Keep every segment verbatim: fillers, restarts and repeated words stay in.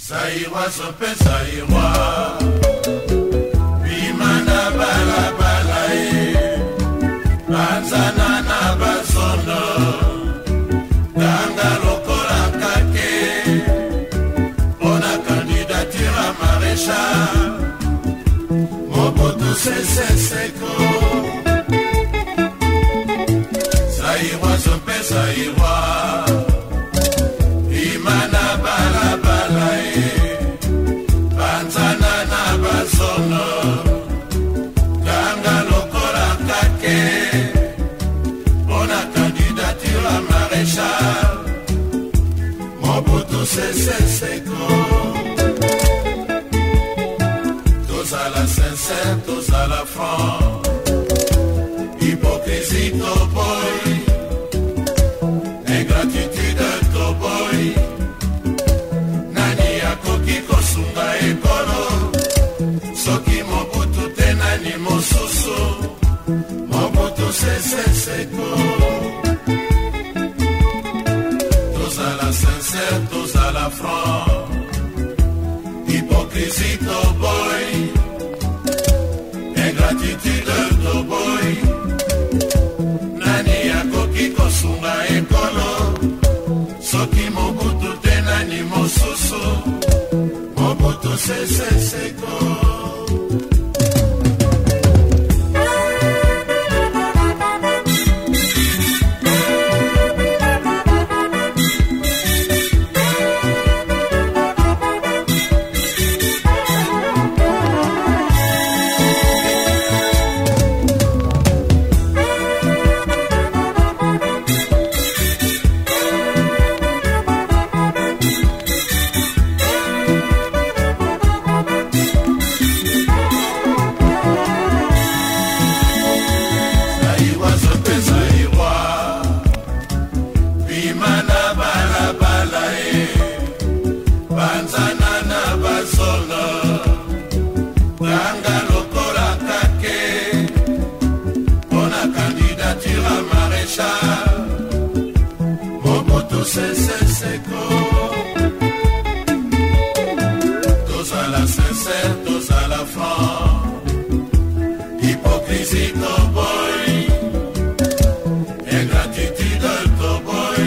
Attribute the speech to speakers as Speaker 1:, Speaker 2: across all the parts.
Speaker 1: Saïwa sope saïwa Bimana bala bala e Banzana na basono Ganga lokola kake Ona candidature à maréchal Mobutu Sese Seko Saïwa sope saïwa Bimana bala bala e Banzana na basono Ganga lokola kake Ona candidature à maréchal Mobutu Sese Seko Tous à la sincère, tous à la franc Hypocrisie cowboy Ingratitude cowboy Nani akoki kosunga ekolo Soki Mobutu te nani mosusu Mobutu Sese Seko Tous à la sincère, tous à la franc Hypocrisie cowboy Ingratitude cowboy Nani akoki kosunga ekolo Soki Mobutu te nani mosusu Mobutu Sese Seko Mobutu Sese Seko Tous à la sincère, tous à la franc Hypocrisie cowboy Ingratitude cowboy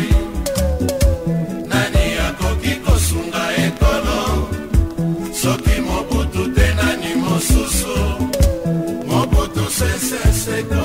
Speaker 1: Nani akoki kosunga ekolo Soki Mobutu te nani mosusu Mobutu Sese Seko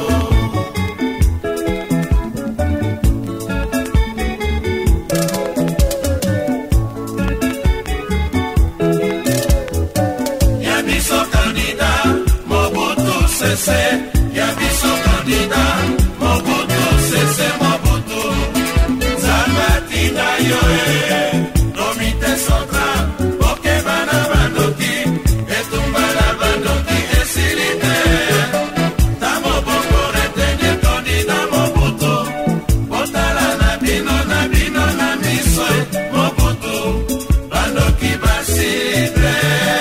Speaker 1: Yabiso candidat Mobutu Sese Mobutu Zamatina yoe Nomite central Boke bana bandoki Etumbala bandoki Esilite Tamo bongo retenir candidat Mobutu Botala nabino nabino namiso Mobutu Bandoki basilite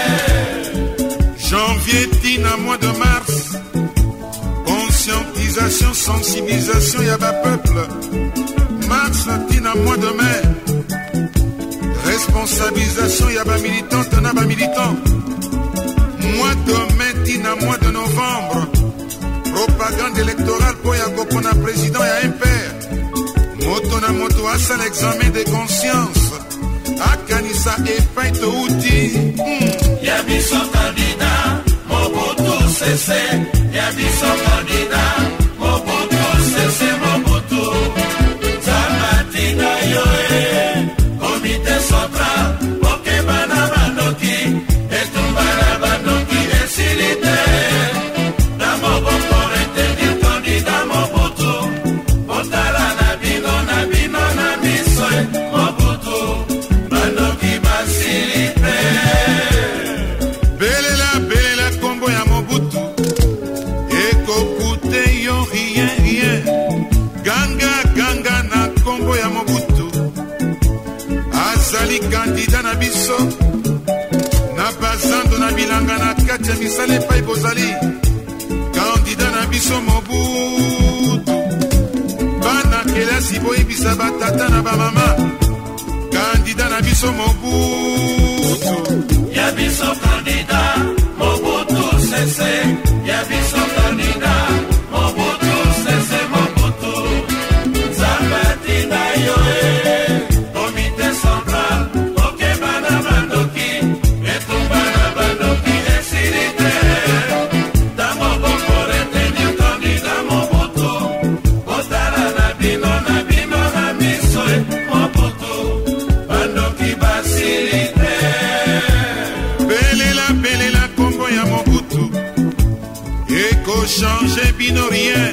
Speaker 2: Janvier tina mois de mars Conscientisation, sensibilisation, yaba peuple. Mars tina mois de mai. Responsabilisation, yaba militant, naba militant. Mois de mai tina mois de novembre. Propagande électorale pour Yakopona président et impère. Moto na moto asa l'examen de conscience. Akanisa et paito outil.
Speaker 1: Yabiso candidat, Mobutu Sese. Yabiso candidat, Mobutu Sese Mobutu. Zamatina yoe, comité central, Boke bana bandoki, Etumbala bandoki, Esilite. Namo bongo retenir candidat Mobutu. Botala nabino nabino namiso Mobutu. Bandoki basilite.
Speaker 2: Belela, belela, combo ya Mobutu. Ekokute yo rien, rien. Ganga, ganga na combo ya Mobutu. Azali candidat na biso. Na bazando na bilanga na kati ya misale pa ibozali. Candidat na biso Mobutu. Bana kelasi boyebisa batata na bamama. Candidat na biso Mobutu. changer bino rien.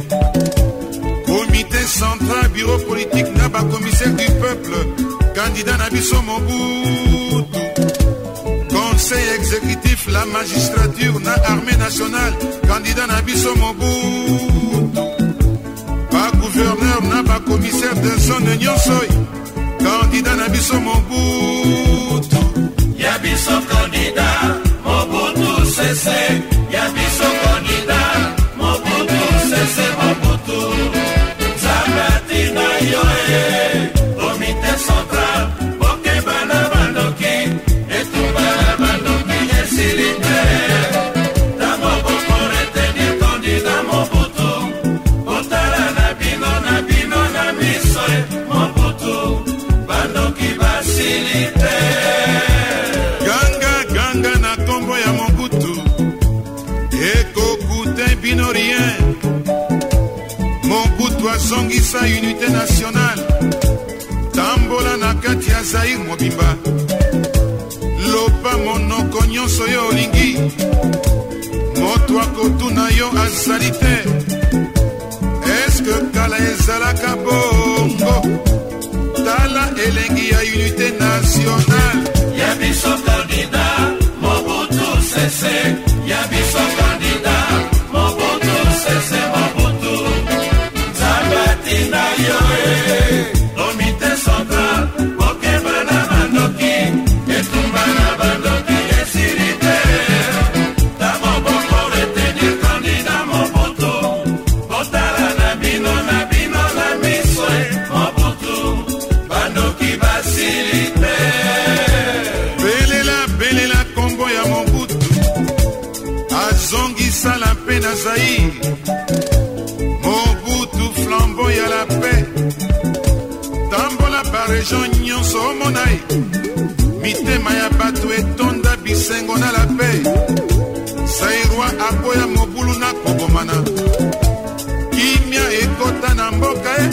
Speaker 2: Comité central, bureau politique, naba commissaire du peuple, candidat Nabiso Mobutu. Conseil exécutif, la magistrature, na armée nationale, candidat Nabiso Mobutu. Pas gouverneur, naba commissaire de zone Nyonsoy, candidat Nabiso Mobutu.
Speaker 1: Yabiso candidat, Mobutu Sese, Yabiso candidat, Mobutu Sese Mobutu. Zabatina yoe, comité central, Boke bana bandoki, et tout bana bandoki esilite. Damo boko retenir candidat Mobutu, Otala nabino nabino na misoe Mobutu, bandoki basilite.
Speaker 2: Ganga ganga na kombo ya Mobutu, eko kute bino rien. Mobutu azongisa unité nationale, tambola na kati ya Zaire mobimba. Lopa monoko nyonso yo olingi, moto akotuna yo azali te. Eske kala ezalaka bongo? Tala elengi ya unité nationale.
Speaker 1: Yabiso candidat, Mobutu Sese, Yabiso candidat, Mobutu Sese Mobutu. Zabatina yoe, comité central, Boke bana bandoki, etumbana bandoki esirite. Damo boko retenir candidat Mobutu, Otala nabino nabino na misoe Mobutu, bandoki basilite.
Speaker 2: Belela belela kombo ya Mobutu, azongisa la paix na Zaire. Mobutu flambeau ya la paix, tambola ba région nyonso omonai. Mitema ya bato etonda bisengo na la paix. Zairwa akoya mobulu na kobomana, kimia ekota na mboka e.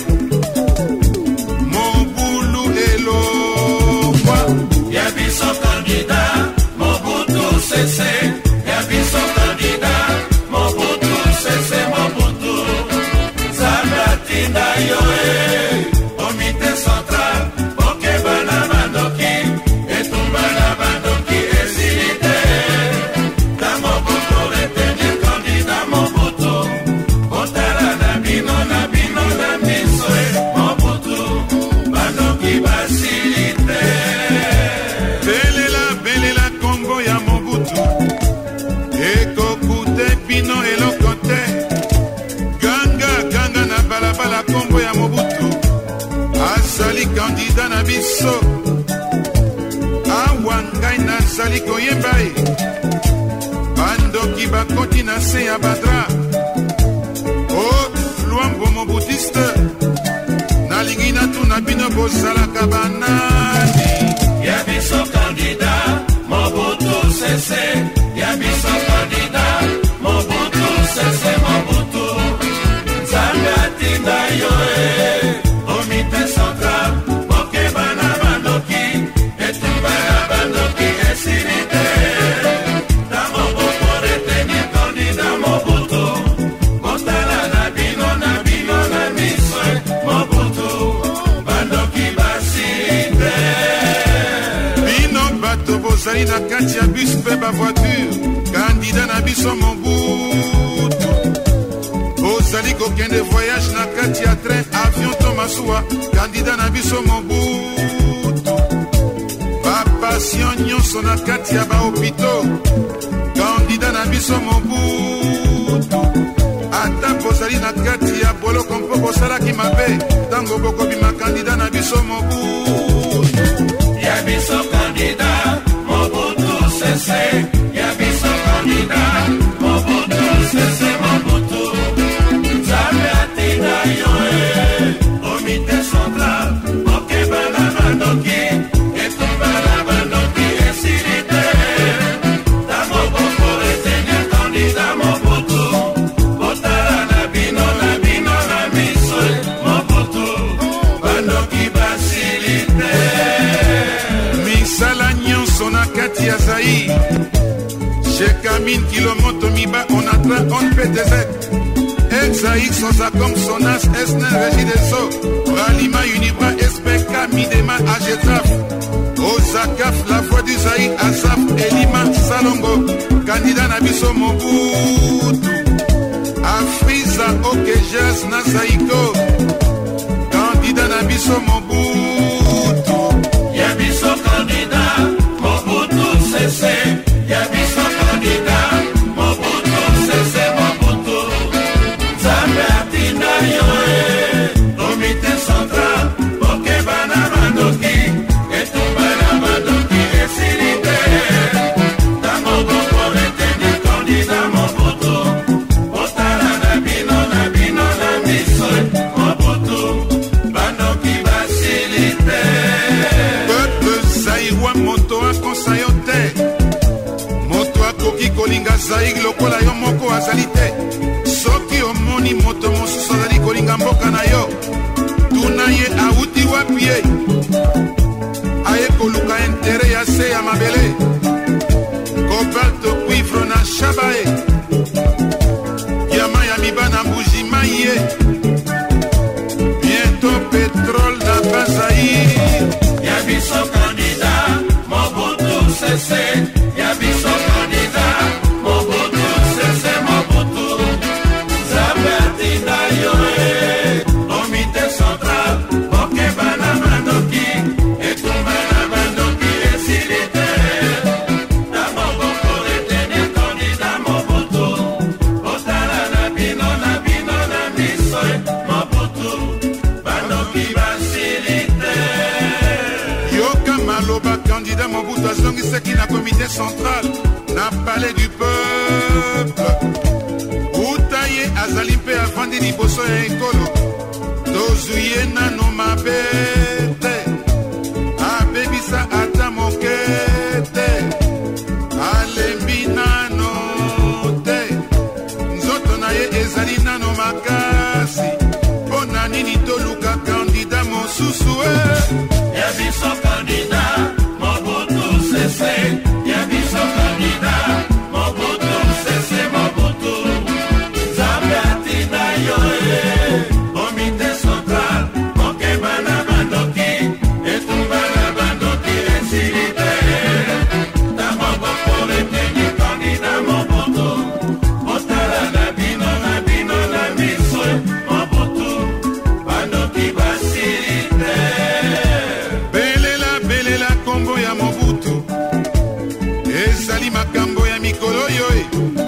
Speaker 2: Mobulu elongwa.
Speaker 1: Yabiso candidat, Mobutu Sese, Yabiso candidat, Mobutu Sese Mobutu. Zabatina yoe, comité central, Boke bana bandoki, etumbana bandoki esilite. Damo boko retenir candidat Mobutu, Otala nabino nabino na misoe Mobutu, bandoki basilite.
Speaker 2: Belela belela kombo ya Mobutu, ekokute bino eloko te. Ganga ganga na balabala kombo ya Mobutu, azali kandida na biso. Awa ngai nazali koyemba ye, bandoki bakoti na se ya badra. O lwambo mobutiste, nalingi natuna bino bozalaka banani.
Speaker 1: Yabiso candidat, Mobutu Sese, Yabiso candidat, Mobutu Sese Mobutu. Zabatina yoe, comité central, Boke bana bandoki, etumbana bandoki esirite. Damo boko retenir candidat Mobutu, Otala nabino nabino na misoe Mobutu, bandoki basilite.
Speaker 2: Bino bato bozali na kati ya bus pe ba voiture, kandida na biso Mobutu. Bozali kokende voyage na kati ya train, avion to masuwa, kandida na biso Mobutu. Bapassion nyonso na kati ya bahopito, kandida na biso Mobutu. Ata bozali na kati ya boloko mpo bosalaki mabe, tango bokobima kandida na biso Mobutu.
Speaker 1: Yabiso candidat, Mobutu Sese, Yabiso candidat, Mobutu Sese Mobutu. Zabatina yoe, comité central, Boke bana bandoki, etumbana bandoki esirite. Damo boko retenir candidat Mobutu, Otala nabino nabino na misoe Mobutu, bandoki basilite.
Speaker 2: Misala nyonso na kati ya Zaire, Chez Camille Kilomoto Miba, on attrape, on P T Z. Exaïk, Sosa comme Sonas, Esnen, Régie des Eaux. Ralima, Unibra, S P K, Midema, Agetraf. Osakaf, la voix du Zaï, Azaf, Elima, Salongo. Candidat Nabiso Mobutu. Afriza, Okejas, Nasaiko. Candidat Nabiso Mobutu.
Speaker 1: Yabiso candidat, Mobutu Sese. Yabiso candidat, Mobutu Sese Mobutu. Zabertina yoe, comité central, Pokébana Mandoki, et tout Bana Mandoki et Silité. Tamogo pour retenir candidat Mobutu. Otala Nabino, Nabino, Namiso, Mobutu. Bandoki Basilité.
Speaker 2: Peuple Zaïwa Moto a conseilloté. Moto a koki kolinga Zaïg lokola yo moko azalite. Soki omoni moto mosusu azali kolinga mboka na yo. Tuna ye auti wapi ye. Aye koluka intere ya se ya mabele. Cobalto cuivre na shabae. Yama ya mibana mbujima ye. Bientôt pétrole na bazaï.
Speaker 1: Yabiso candidat, Mobutu Sese. Yabiso candidat, Mobutu Sese Mobutu. Zabertina yoe, comité central, Pokébana Mandoki, et tout Bana Mandoki et Silité. Tamogo pour retenir candidat Mobutu. Otala Nabino, Nabino, Namiso, Mobutu. Bandoki Basilité.
Speaker 2: Yoka Maloba, candidat Mobutu azongisaki na comité central na palais du peuple. Utaye azali mpe avandi liboso ya ekolo. Tozuye nano mabe te. Abebisa ata moke te. Alembi nano te. Nzoto na ye ezali nano makasi. Pona nini toluka candidat mosusu e.
Speaker 1: Yabiso candidat, Mobutu Sese. Yabiso candidat, Mobutu Sese Mobutu. Zabertina yoe, comité central, Pokébana Mandoki, et tout Bana Mandoki et Silité. Tamogo pour retenir candidat Mobutu. Otala Nabino, Nabino, Namiso, Mobutu. Bandoki Basilité.
Speaker 2: Belela belela kombo ya Mobutu. Ezali makambo ya mikolo yoe.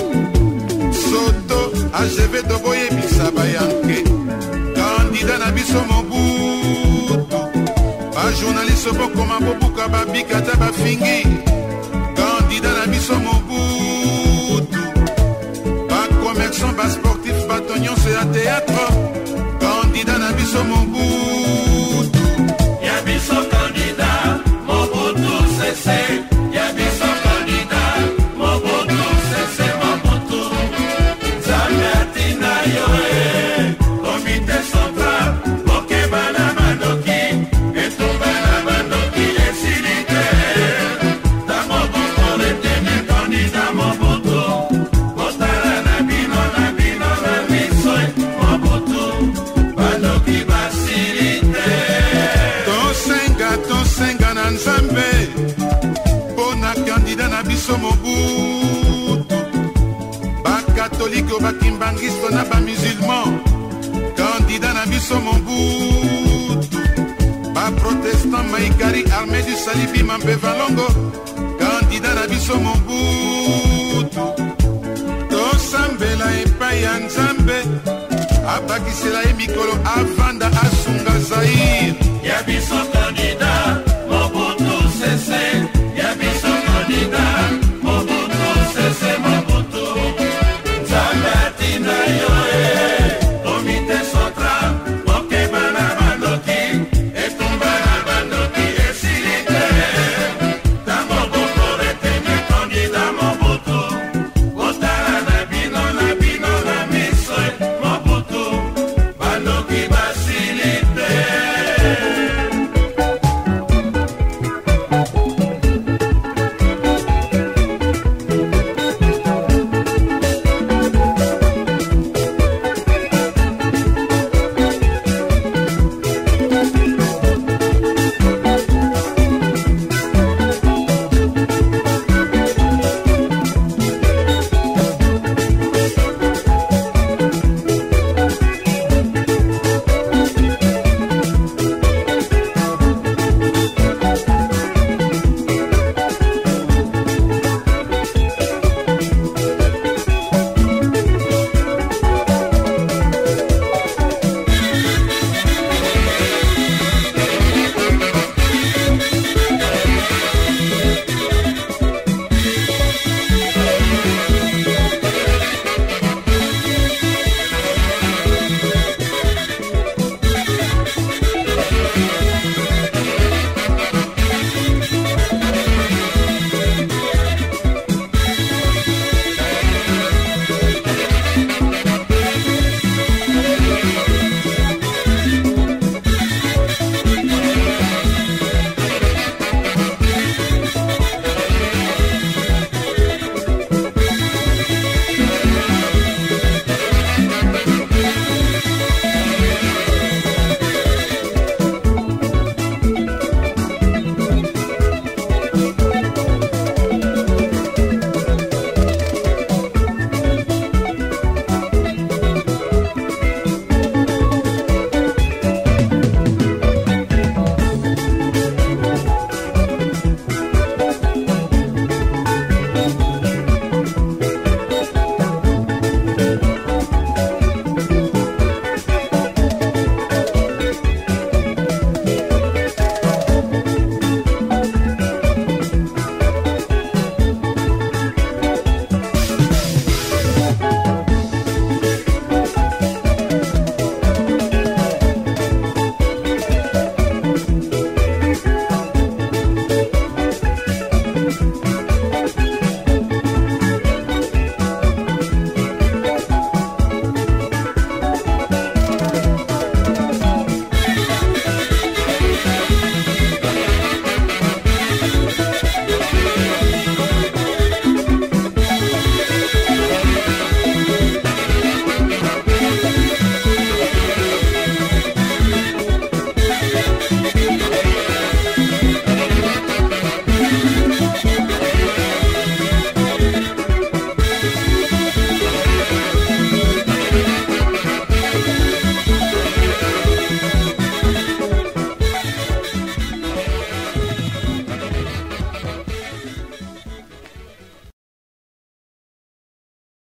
Speaker 2: Soto ageve toboye bisaba yanke. Candidat na biso Mobutu. Ba journaliste bokoma bobuka babika ta bafingi. Candidat na biso Mobutu. Ba commerçant ba sportif bato nyonso ya théâtre. Candidat na biso Mobutu.
Speaker 1: Yabiso candidat, Mobutu Sese. Yabiso candidat, Mobutu Sese Mobutu. Zabertina yoe, comité central, Pokébana Mandoki, et tout Bana Mandoki et Silité. Tamogo pour retenir candidat Mobutu. Otala Nabino, Nabino, Namiso, Mobutu. Bandoki Basilité.
Speaker 2: Tosenga tosenga na Nzambe. Pona candidat na biso Mobutu. Ba catholique ba kimbangisto na ba musulman. Candidat na biso Mobutu. Ba protestant maikari armée du salibi mambe valongo. Candidat na biso Mobutu. Tosambela epai ya Nzambe. Abakisela ye mikolo avanda asunga Zaire.
Speaker 1: Yabiso